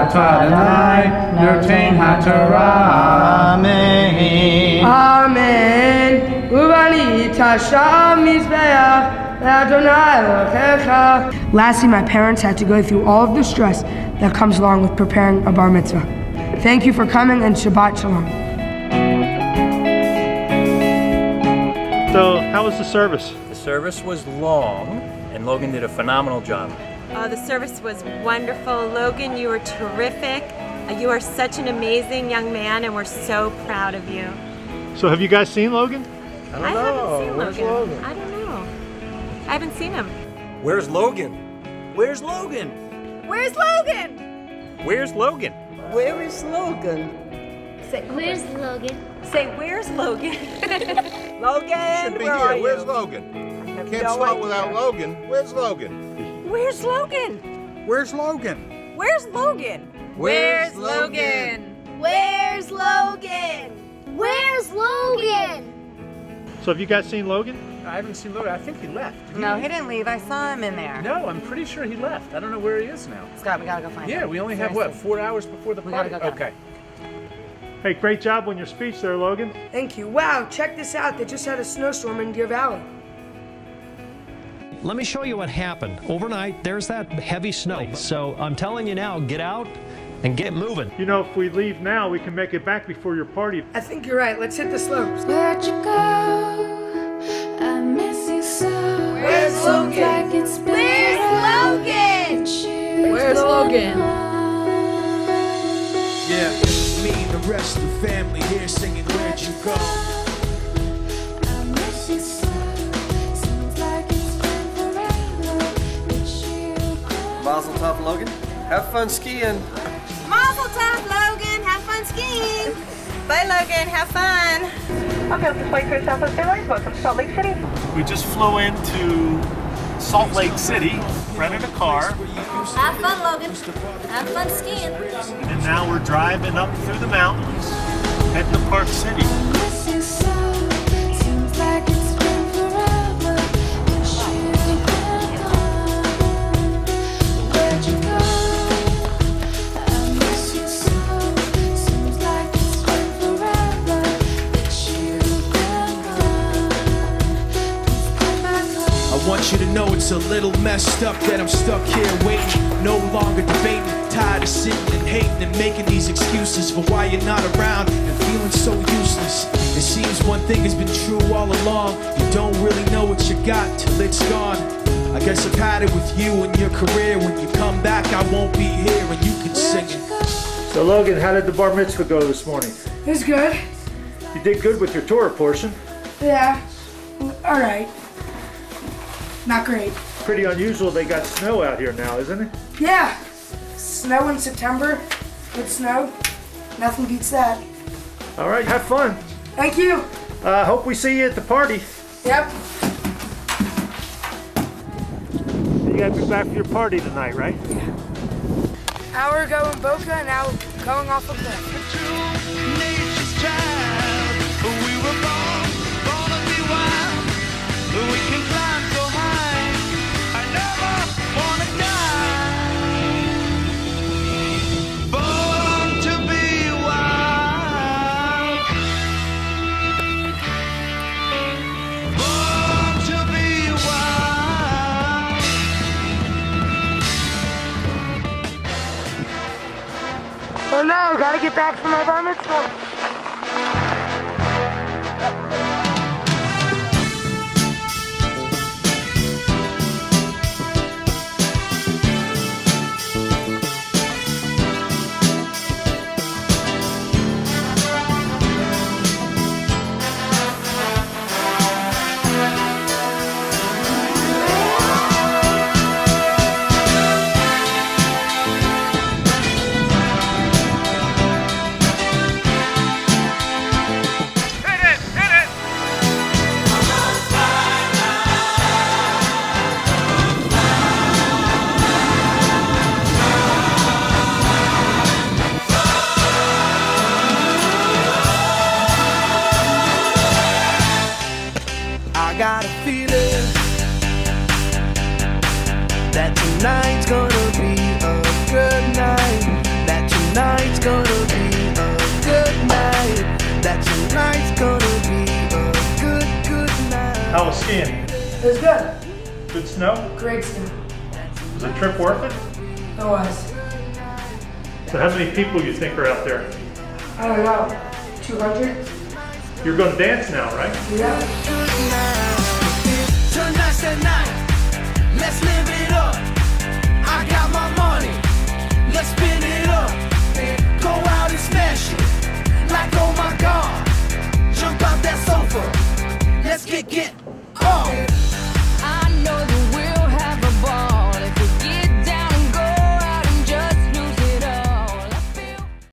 Adonai, Noten HaTorah. Amen. Amen. Uvani Tasha Mizbeach Adonai Elohecha. Lastly, my parents had to go through all of the stress that comes along with preparing a bar mitzvah. Thank you for coming, and Shabbat Shalom. So, how was the service? The service was long, and Logan did a phenomenal job. The service was wonderful. Logan, you were terrific. You are such an amazing young man, and we're so proud of you. So, have you guys seen Logan? I haven't seen Logan. I don't know. I haven't seen him. Where's Logan? Where's Logan? Where's Logan? Where's Logan? Where is Logan? Say, Where's Logan? Say, where's Logan? Logan, Should be where here. are you? Where's Logan? Can't start without Logan. Where's Logan? Where's Logan? Where's Logan? Where's Logan? Where's Logan? Where's Logan? Where's Logan? So, have you guys seen Logan? I haven't seen Logan. I think he left. No, he didn't leave. I saw him in there. No, I'm pretty sure he left. I don't know where he is now. Scott, we gotta go find him. Yeah, we only have, what, 4 hours before the party? We gotta go get Okay. Hey, great job on your speech there, Logan. Thank you. Wow, check this out. They just had a snowstorm in Deer Valley. Let me show you what happened. Overnight, there's that heavy snow. So I'm telling you now, get out and get moving. You know, if we leave now, we can make it back before your party. I think you're right. Let's hit the slopes. Where'd you go? I miss you so. Where's Logan? Like it's been Where's Logan? Where's Logan? Yeah, me and the rest of the family here singing Where'd You Go? I miss you so. Seems like it's been forever that you go. Mazel tov, Logan. Have fun skiing. Mazel tov, Logan. Have fun skiing. Bye, Logan. Have fun. Okay, this is White Coast Southwest Airlines. Welcome to Salt Lake City. We just flew into Salt Lake City, rented a car, Have fun, Logan. Have fun skiing. and now we're driving up through the mountains, heading to Park City. I miss you so. Seems like it's been forever that you've been gone. Where'd you go? I miss you so. Seems like it's been forever that you've been gone. Please come back home. I want you to know it's a little messed up that I'm stuck here waiting, no longer debating, tired of sitting and hating and making these excuses for why you're not around and feeling so useless. It seems one thing has been true all along, you don't really know what you got till it's gone. I guess I've had it with you and your career. When you come back I won't be here and you can sing it. So Logan, how did the bar mitzvah go this morning? It was good. You did good with your Torah portion. Yeah. All right. Not great. Pretty unusual they got snow out here now, isn't it? Yeah. Snow in September. Good snow. Nothing beats that. All right, have fun. Thank you. Hope we see you at the party. Yep. You gotta be back for your party tonight, right? Hour ago in Boca, and now going off a cliff. Oh no, gotta get back from my bar mitzvah. I got a feeling that tonight's gonna be a good night. That How was skiing? It was good. Good snow? Great snow. Was the trip worth it? It was. So how many people you think are out there? I don't know. 200? You're going to dance now, right? Yeah. Tonight's the night. Let's live it up. I got my money. Let's spin